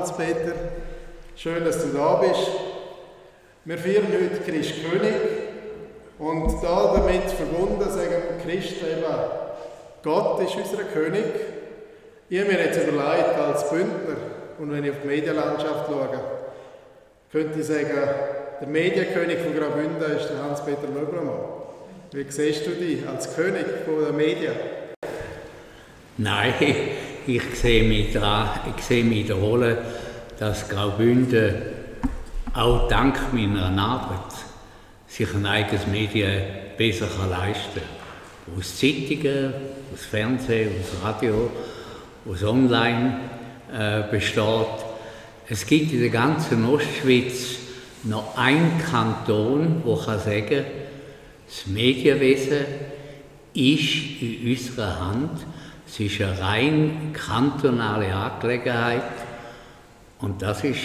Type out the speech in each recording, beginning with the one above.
Hans-Peter. Schön, dass du da bist. Wir feiern heute Christ König und damit verbunden sagen wir Christen eben, Gott ist unser König. Ich habe mir jetzt überlegt, als Bündner, und wenn ich auf die Medienlandschaft schaue, könnte ich sagen, der Medienkönig von Graubünden ist der Hans-Peter Möblermann. Wie siehst du dich als König der Medien? Nein, ich sehe mich in der Rolle, dass Graubünden auch dank meiner Arbeit sich ein eigenes Medien besser leisten kann. Aus Zeitungen, aus Fernsehen, aus Radio, aus Online besteht. Es gibt in der ganzen Ostschweiz noch einen Kanton, der kann sagen, das Medienwesen ist in unserer Hand. Es ist eine rein kantonale Angelegenheit und das ist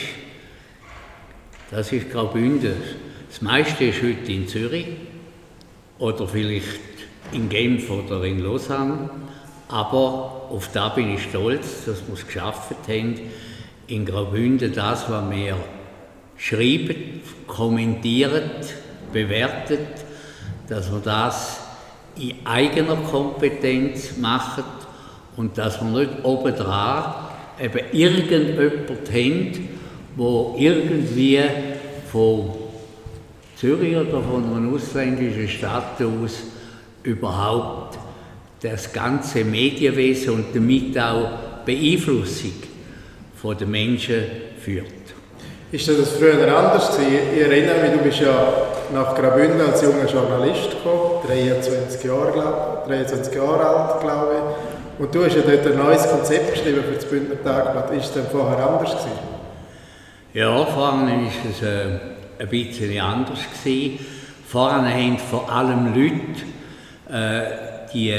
Graubünden. Das meiste ist heute in Zürich oder vielleicht in Genf oder in Lausanne, aber auf das bin ich stolz, dass wir es geschafft haben, in Graubünden das, was wir schreiben, kommentieren, bewerten, dass wir das in eigener Kompetenz machen und dass wir nicht obendran eben irgendjemand haben, der irgendwie von Zürich oder von einer ausländischen Stadt aus überhaupt das ganze Medienwesen und damit auch Beeinflussung von den Menschen führt. Ist das früher anders gewesen? Ich erinnere mich, du bist ja nach Graubünden als junger Journalist gekommen, 23 Jahre alt, glaube ich. Und du hast ja dort ein neues Konzept geschrieben für das Bündner Tagblatt. Ist es denn vorher anders gewesen? Ja, vorher war es ein bisschen anders gewesen. Vorher haben vor allem Leute die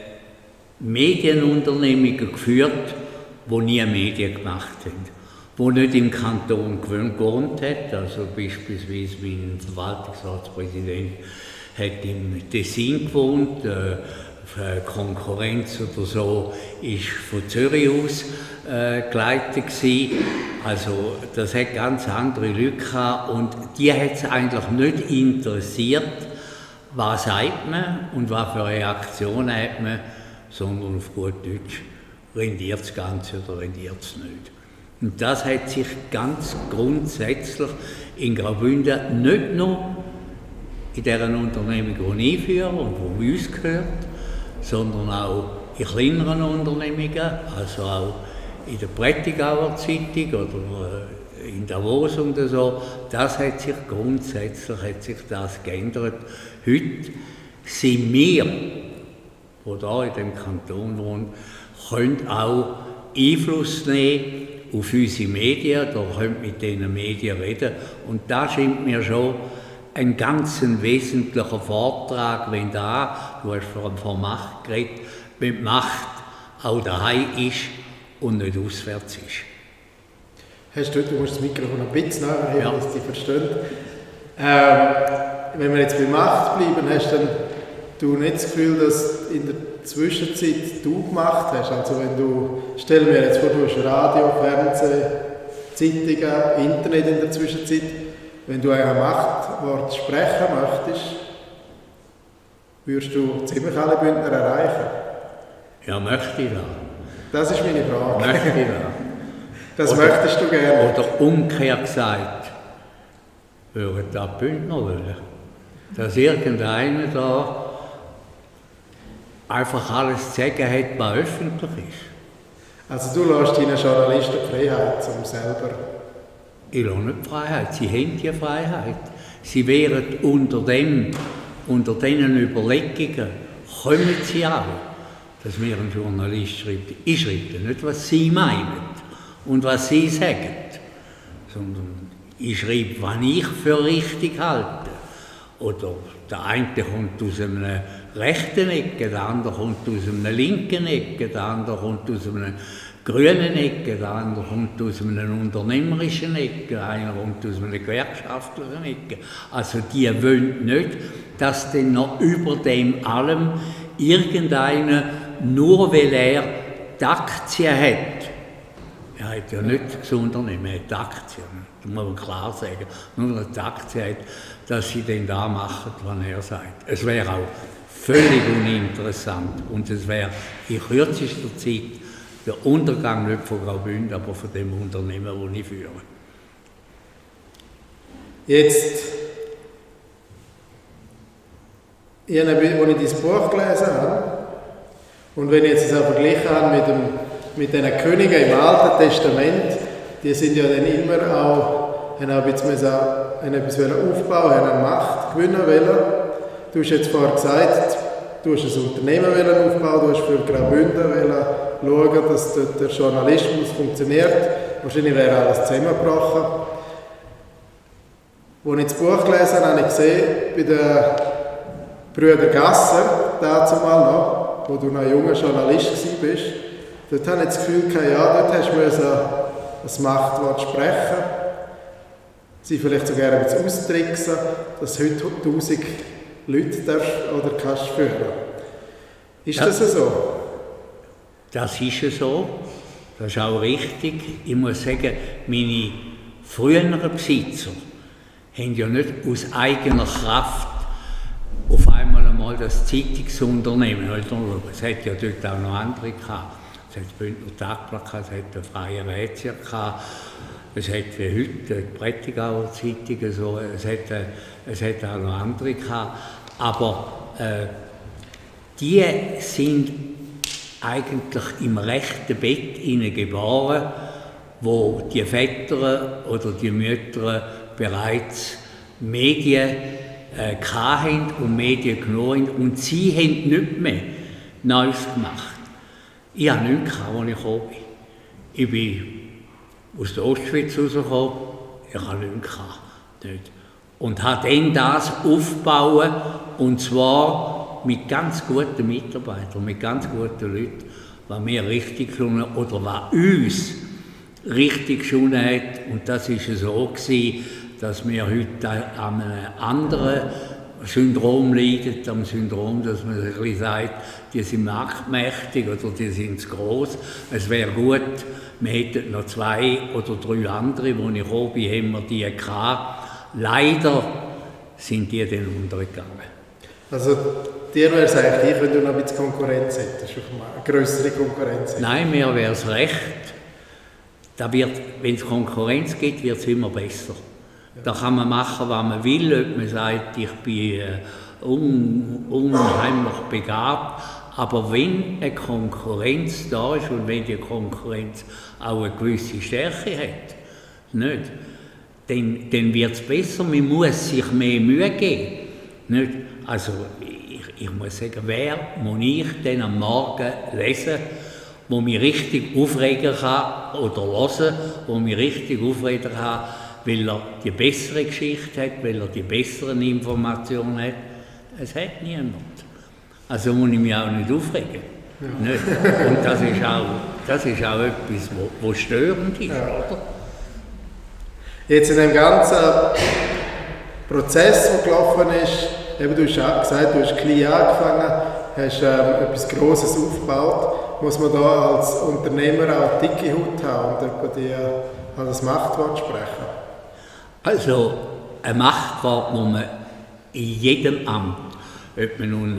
Medienunternehmungen geführt, die nie Medien gemacht haben, die nicht im Kanton gewohnt hat. Also beispielsweise mein Verwaltungsratspräsident hat im Tessin gewohnt, Konkurrenz oder so ist von Zürich aus geleitet gewesen. Also das hat ganz andere Leute gehabt und die hat es eigentlich nicht interessiert, was sagt man und was für Reaktionen hat man, sondern auf gut Deutsch, rendiert das Ganze oder rendiert es nicht. Und das hat sich ganz grundsätzlich in Graubünden nicht nur in dieser Unternehmung, die ich führe und die uns gehört, sondern auch in kleineren Unternehmungen, also auch in der Prättigauer Zeitung oder in Davos und so. Das hat sich grundsätzlich geändert. Heute sind wir, die hier in diesem Kanton wohnen, können auch Einfluss nehmen auf unsere Medien, da können mit diesen Medien reden. Und da scheint mir schon ein ganz wesentlicher Vortrag, wenn da, du hast von Macht geredet, wenn die Macht auch daheim ist und nicht auswärts ist. Du musst das Mikrofon ein bisschen näher heben, dass die verstehen. Wenn wir jetzt bei Macht bleiben, hast du nicht das Gefühl, dass in der Zwischenzeit du gemacht hast? Also stell mir jetzt vor, du hast Radio, Fernsehen, Zeitungen, Internet in der Zwischenzeit. Wenn du ein Machtwort sprechen möchtest, würdest du ziemlich alle Bündner erreichen? Ja, möchte ich das. Das ist meine Frage. Möchte ich das? Das möchtest du gerne. Oder umgekehrt gesagt, würden da Bündner wollen, dass irgendeiner da einfach alles zu sagen hat, was öffentlich ist. Also du lässt deinen Journalisten die Freiheit, um selber... Ich lasse nicht die Freiheit, sie haben die Freiheit. Sie wären unter diesen Überlegungen, kommen sie auch, dass mir ein Journalist schreibt. Ich schreibe nicht, was sie meinen und was sie sagen, sondern ich schreibe, was ich für richtig halte. Oder der eine kommt aus einer rechten Ecke, der andere kommt aus einer linken Ecke, der andere kommt aus einer grünen Ecke, der andere kommt aus einer unternehmerischen Ecke, einer kommt aus einer gewerkschaftlichen Ecke. Also die wollen nicht, dass dann noch über dem allem irgendeiner, nur weil er die Aktien hat, ja hat ja nicht das Unternehmen, er hat die Aktien. Das muss man klar sagen. Nur dass die Aktie hat, dass sie dann da machen, was er sagt. Es wäre auch völlig uninteressant und es wäre in kürzester Zeit der Untergang nicht von Graubünden, aber von dem Unternehmen, das ich führe. Jetzt, als ich dein Buch gelesen habe, und wenn ich jetzt das auch verglichen habe mit den Königen im Alten Testament, die sind ja dann immer auch, haben auch etwas aufbauen, haben eine Macht gewinnen wollen. Du hast jetzt vorher gesagt, du hast ein Unternehmen aufbauen, du hast für Graubünden schauen, dass dort der Journalismus funktioniert. Wahrscheinlich wäre alles zusammengebrochen. Als ich das Buch gelesen habe, habe ich gesehen, bei den Brüder Gasser, dazu mal noch, wo du noch ein junger Journalist warst, dort habe ich das Gefühl gehabt, ja, dort hast du ein Machtwort sprechen, sie vielleicht sogar ein bisschen austricksen, dass heute 1000 Leute oder kannst führen. Ist das so? Das ist so. Das ist auch richtig. Ich muss sagen, meine früheren Besitzer haben ja nicht aus eigener Kraft auf einmal das Zeitungsunternehmen. Es hat ja dort auch noch andere gehabt. Es hat das Bündner Tagblatt gehabt, es hat den Freien Rätier gehabt, es hat wie heute die Prättigauer Zeitung, so, es hat auch noch andere gehabt. Aber die sind eigentlich im rechten Bett geboren, wo die Väter oder die Mütter bereits Medien hatten und Medien genommen haben und sie haben nicht mehr Neues gemacht. Ich habe nichts gehabt, als ich gekommen bin. Ich bin aus der Ostschweiz rausgekommen, ich habe nichts gehabt. Nicht. Und habe dann das aufgebaut, und zwar mit ganz guten Mitarbeitern, mit ganz guten Leuten, was mir richtig geschonnen oder was uns richtig geschonnen hat. Und das war so gewesen, dass wir heute an einem anderen Syndrom leiden, am Syndrom, dass man sich ein bisschen sagt, die sind marktmächtig oder die sind zu gross. Es wäre gut, wir hätten noch 2 oder 3 andere, wo ich gekommen bin, haben wir die gehabt. Leider sind die dann untergegangen. Also dir wäre es eigentlich, wenn du noch ein bisschen Konkurrenz hättest, eine grössere Konkurrenz hättest? Nein, mir wäre es recht. Wenn es Konkurrenz gibt, wird es immer besser. Ja. Da kann man machen, was man will, ob man sagt, ich bin unheimlich begabt. Aber wenn eine Konkurrenz da ist und wenn die Konkurrenz auch eine gewisse Stärke hat, nicht, dann wird es besser. Man muss sich mehr Mühe geben. Nicht? Also ich muss sagen, wer muss ich denn am Morgen lesen, wo mich richtig aufregen kann oder hören, wo mich richtig aufregen kann, weil er die bessere Geschichte hat, weil er die besseren Informationen hat. Es hat niemand. Also muss ich mich auch nicht aufregen. Ja. Nicht? Und das ist auch etwas, was störend ist, ja. Oder? Jetzt in dem ganzen Prozess, der gelaufen ist, eben, du hast auch gesagt, du hast klein angefangen, hast etwas Grosses aufgebaut. Muss man da als Unternehmer auch eine dicke Haut haben und über das Machtwort sprechen? Also, ein Machtwort muss man in jedem Amt, ob man nun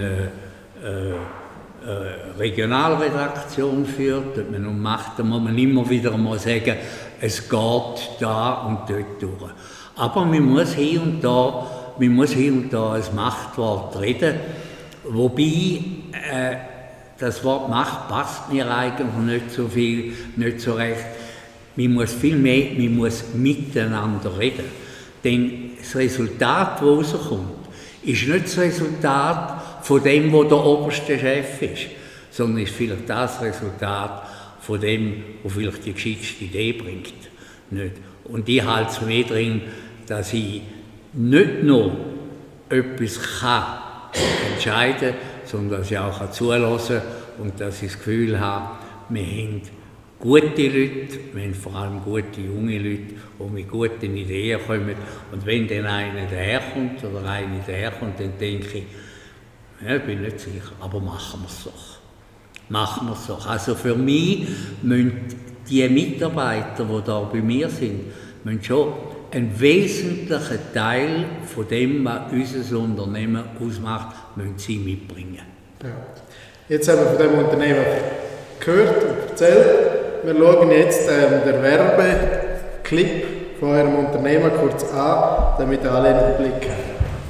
Regionalredaktion führt, ob man nun macht, dann muss man immer wieder mal sagen, es geht da und dort durch. Aber man muss hier und da ein Machtwort reden, wobei das Wort Macht passt mir eigentlich nicht so recht. Man muss viel mehr, man muss miteinander reden. Denn das Resultat, das rauskommt, ist nicht das Resultat von dem, was der oberste Chef ist, sondern ist vielleicht das Resultat von dem, was vielleicht die gescheiteste Idee bringt. Nicht? Und ich halte es mehr drin, dass ich nicht nur etwas entscheiden kann, sondern dass ich auch zuhören kann und dass ich das Gefühl habe, wir haben gute Leute, wir haben vor allem gute junge Leute, die mit guten Ideen kommen. Und wenn dann einer daherkommt oder eine daherkommt, dann denke ich, ja, ich bin nicht sicher, aber machen wir es doch. Machen wir es doch. Also für mich müssen die Mitarbeiter, die da bei mir sind, müssen schon einen wesentlichen Teil von dem, was unser Unternehmen ausmacht, müssen sie mitbringen. Ja. Jetzt haben wir von diesem Unternehmen gehört und erzählt. Wir schauen jetzt den Werbeclip von eurem Unternehmen kurz an, damit alle einen Blick haben.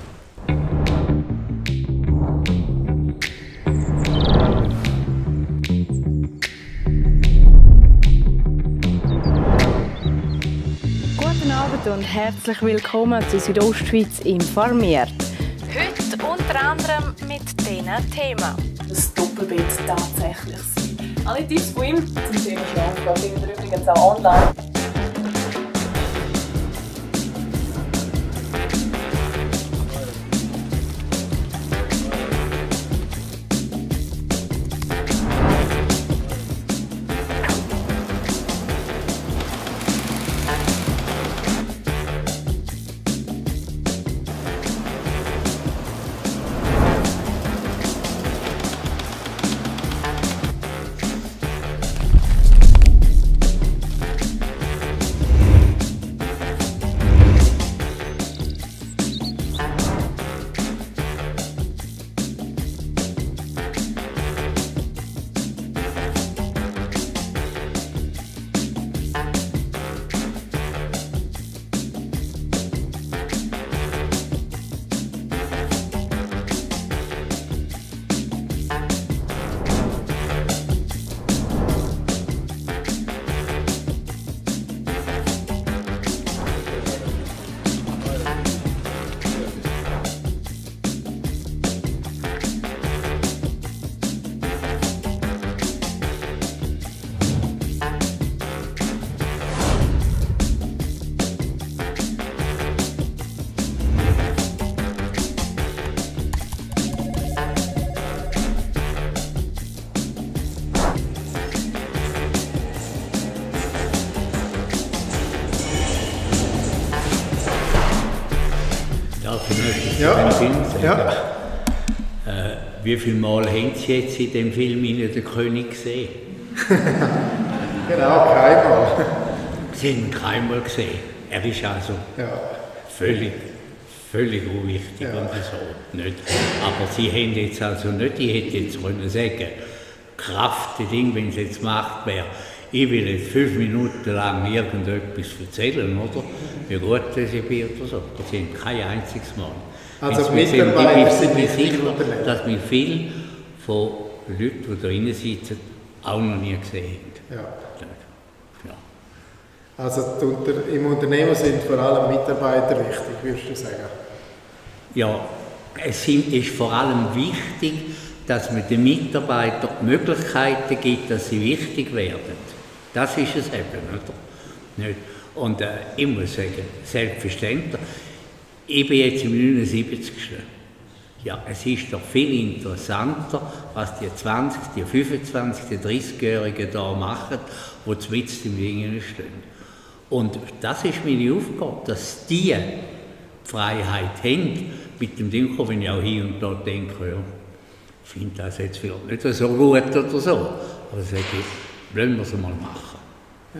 Guten Abend und herzlich willkommen zu Südostschweiz informiert. Heute unter anderem mit diesen Themen. Das Doppelbett tatsächlich sein. Alle Tipps von ihm zum Thema Schlafplan findet ihr übrigens auch online. Ja. Film sagen. Ja. Wie viele Mal haben Sie jetzt in dem Film den König gesehen? Genau, keinmal. Sie haben ihn keinmal gesehen. Er ist also völlig unwichtig und so. Nicht. Aber Sie haben jetzt also nicht, ich hätte jetzt können sagen, Kraft, das Ding, wenn es jetzt gemacht wäre, ich will jetzt 5 Minuten lang irgendetwas erzählen, oder? Wie gut das ist oder so. Das sind kein einziges Mal. Also Mitarbeiter sind mir sicher, dass wir viele von Leuten, die da drin sitzen, auch noch nie gesehen haben. Ja. Also im Unternehmen sind vor allem Mitarbeiter wichtig, würdest du sagen? Ja, es ist vor allem wichtig, dass man den Mitarbeitern die Möglichkeiten gibt, dass sie wichtig werden. Das ist es eben, oder? Nicht. Und ich muss sagen, selbstverständlich, ich bin jetzt im 79. Ja, es ist doch viel interessanter, was die 20, die 25, die 30-Jährigen da machen, die mitten im Ding stehen. Und das ist meine Aufgabe, dass die Freiheit haben, mit dem Ding, wenn ich auch hier und da denke, ja, ich finde das jetzt vielleicht nicht so gut oder so, aber sage ich, wollen wir es mal machen. Ja.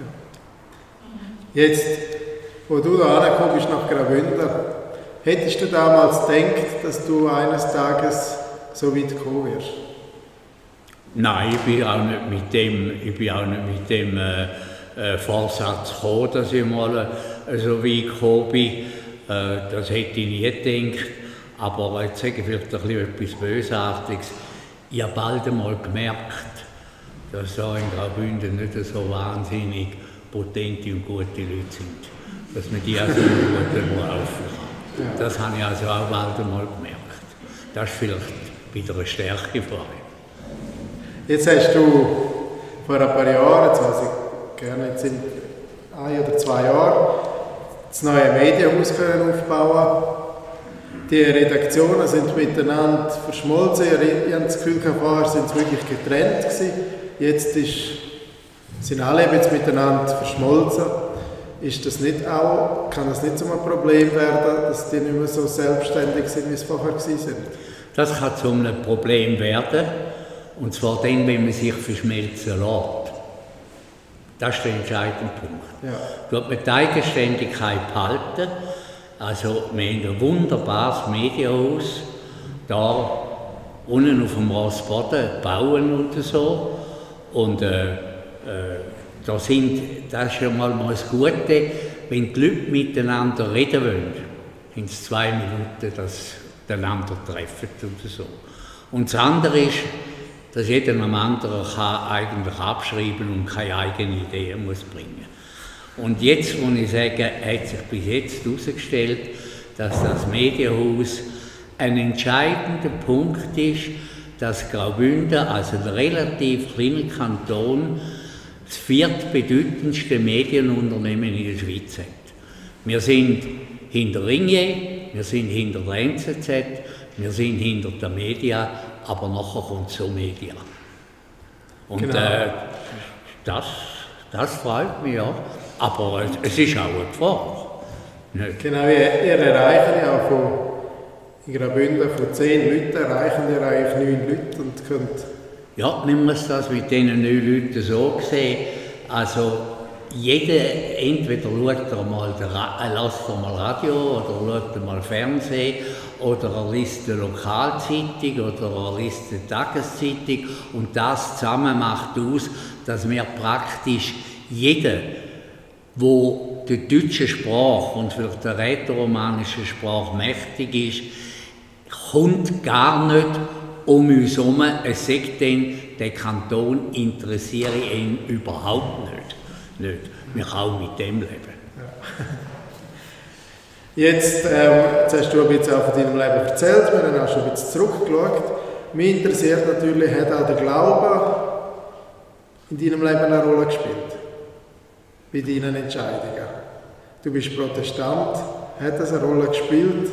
Jetzt, wo du da angekommen bist nach Graubünden, hättest du damals gedacht, dass du eines Tages so weit kommen wirst? Nein, ich bin auch nicht mit dem Vorsatz gekommen, dass ich mal so weit gekommen bin. Das hätte ich nie gedacht. Aber jetzt sage ich vielleicht ein bisschen etwas Bösartiges. Ich habe bald einmal gemerkt, dass da in Graubünden nicht so wahnsinnig potente und gute Leute sind. Dass man die also gut laufen kann. Ja. Das habe ich also auch bald einmal gemerkt. Das ist vielleicht wieder eine Stärke von ihm. Jetzt hast du vor ein paar Jahren, jetzt weiß ich gerne, jetzt sind 1 oder 2 Jahre, das neue Medienhaus aufbauen. Die Redaktionen sind miteinander verschmolzen. Ich habe das Gefühl, vorher sind sie wirklich getrennt gewesen. Jetzt sind alle jetzt miteinander verschmolzen. Kann das nicht so ein Problem werden, dass die nicht mehr so selbstständig sind, wie es vorher sind? Das kann zu einem Problem werden. Und zwar dann, wenn man sich verschmelzen lässt. Das ist der entscheidende Punkt. Ja. Dort mit der Eigenständigkeit behalten. Also wir haben ein wunderbares Medienhaus, da unten auf dem Rossboden bauen und so. Und das ist schon mal das Gute, wenn die Leute miteinander reden wollen, in 2 Minuten das einander treffen und so. Und das andere ist, dass jeder am anderen kann eigentlich abschreiben und keine eigene Idee muss bringen. Und jetzt muss ich sagen, hat sich bis jetzt herausgestellt, dass das Medienhaus ein entscheidender Punkt ist, dass Graubünden, also ein relativ kleiner Kanton, das viertbedeutendste Medienunternehmen in der Schweiz hat. Wir sind hinter Ringier, wir sind hinter der NZZ, wir sind hinter der Media, aber nachher kommt so Media. Und genau. Das freut mich, ja. Aber es ist auch eine Gefahr. Nicht? Genau, ihr erreicht ja in Graubünden von 10 Leuten erreichen ihr eigentlich 9 Leute und könnt... Ja, man muss das mit diesen 9 Leuten so sehen. Also jeder, entweder lässt er mal Radio oder schaut er mal Fernsehen oder er liest eine Lokalzeitung oder er liest eine Tageszeitung und das zusammen macht aus, dass wir praktisch jeder, der der deutschen Sprache und für die rätoromanische Sprache mächtig ist, kommt gar nicht um uns herum, es sagt dann, der Kanton interessiere ihn überhaupt nicht. Wir können auch mit dem leben. Ja. Jetzt hast du ein bisschen auch von deinem Leben erzählt, wir haben auch schon ein bisschen zurückgeschaut. Mich interessiert natürlich, hat auch der Glaube in deinem Leben eine Rolle gespielt? Bei deinen Entscheidungen? Du bist Protestant, hat das eine Rolle gespielt?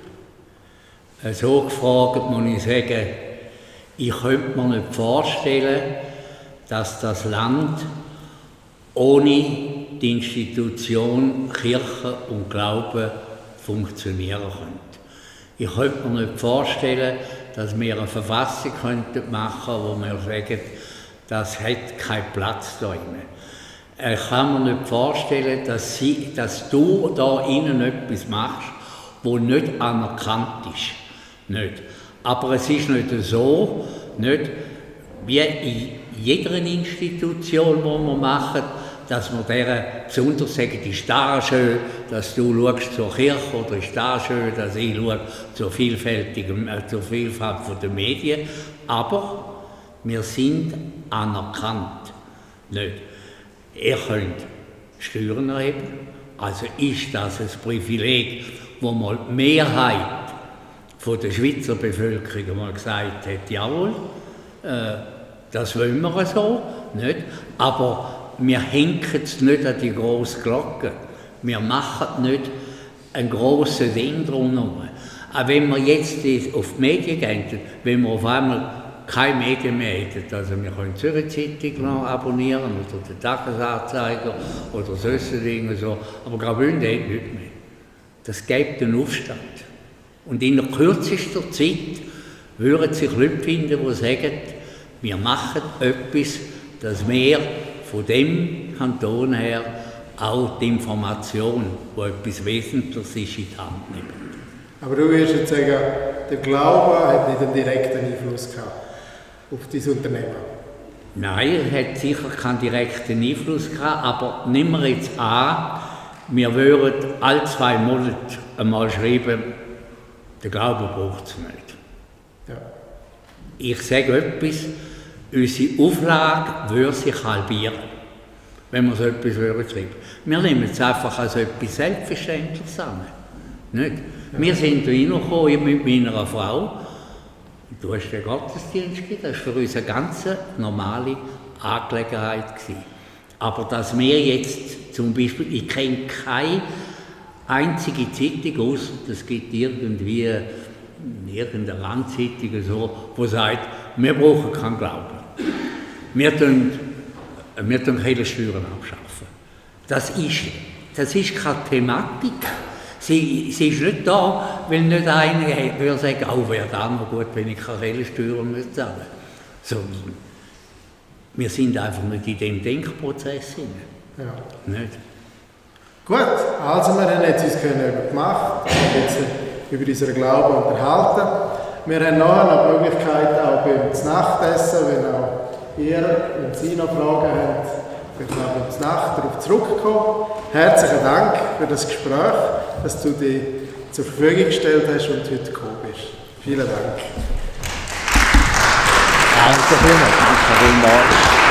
So gefragt muss ich sagen, ich könnte mir nicht vorstellen, dass das Land ohne die Institution Kirche und Glaube funktionieren könnte. Ich könnte mir nicht vorstellen, dass wir eine Verfassung machen könnten, wo wir sagen, das hat keinen Platz da drin. Ich kann mir nicht vorstellen, dass du da innen etwas machst, das nicht anerkannt ist. Nicht. Aber es ist nicht so, nicht wie in jeder Institution, die wir machen, dass wir deren besonders sagen, ist das schön, dass du schaust zur Kirche oder ist das schön, dass ich schaue zur Vielfalt der Medien. Aber wir sind anerkannt. Nicht. Ihr könnt Steuern erheben, also ist das ein Privileg, wo mal die Mehrheit von der Schweizer Bevölkerung mal gesagt hat, jawohl, das wollen wir so, nicht? Aber wir hängen es nicht an die grosse Glocke. Wir machen nicht ein grosses Ding drumherum. Auch wenn wir jetzt auf die Medien gehen, wenn wir auf einmal keine Medien mehr hätten, also wir können die Zürich Zeitung noch abonnieren oder den Tagesanzeiger oder solche Dinge so, aber Graubünden hat nichts mehr. Das gibt einen Aufstand. Und in der kürzesten Zeit würden sich Leute finden, die sagen, wir machen etwas, dass wir von dem Kanton her auch die Information, die etwas Wesentliches ist, in die Hand nehmen. Aber du würdest jetzt sagen, der Glaube hat nicht einen direkten Einfluss gehabt auf dein Unternehmen? Nein, er hat sicher keinen direkten Einfluss gehabt, aber nehmen wir jetzt an, wir würden alle 2 Monate einmal schreiben, der Glaube braucht es nicht. Ja. Ich sage etwas, unsere Auflage würde sich halbieren, wenn wir so etwas schreiben. Wir nehmen es einfach als etwas Selbstverständliches an. Nicht? Ja. Wir sind da reingekommen mit meiner Frau. Du hast den Gottesdienst gegeben, das war für uns eine ganz normale Angelegenheit. Aber dass wir jetzt zum Beispiel, ich kenne keine einzige Zeitung, ausser es gibt irgendwie irgendeine Randzeitung, so, die sagt, wir brauchen keinen Glauben. Wir tun keine Steuern abschaffen. Das ist keine Thematik. Sie ist nicht da, weil nicht einer würde sagen, oh, wäre das noch gut, wenn ich keine Steuern zahlen muss. So, Wir sind einfach nicht in dem Denkprozess drin. Ja. Nicht? Gut, also wir haben jetzt uns gemacht, wir haben jetzt über unseren Glauben unterhalten. Wir haben nachher noch die Möglichkeit, auch beim Nachtessen, wenn auch ihr, wenn Sie noch Fragen habt, könnt ihr auch beim Nacht darauf zurückkommen. Herzlichen Dank für das Gespräch, dass du dich zur Verfügung gestellt hast und heute gekommen bist. Vielen Dank. Danke vielmals.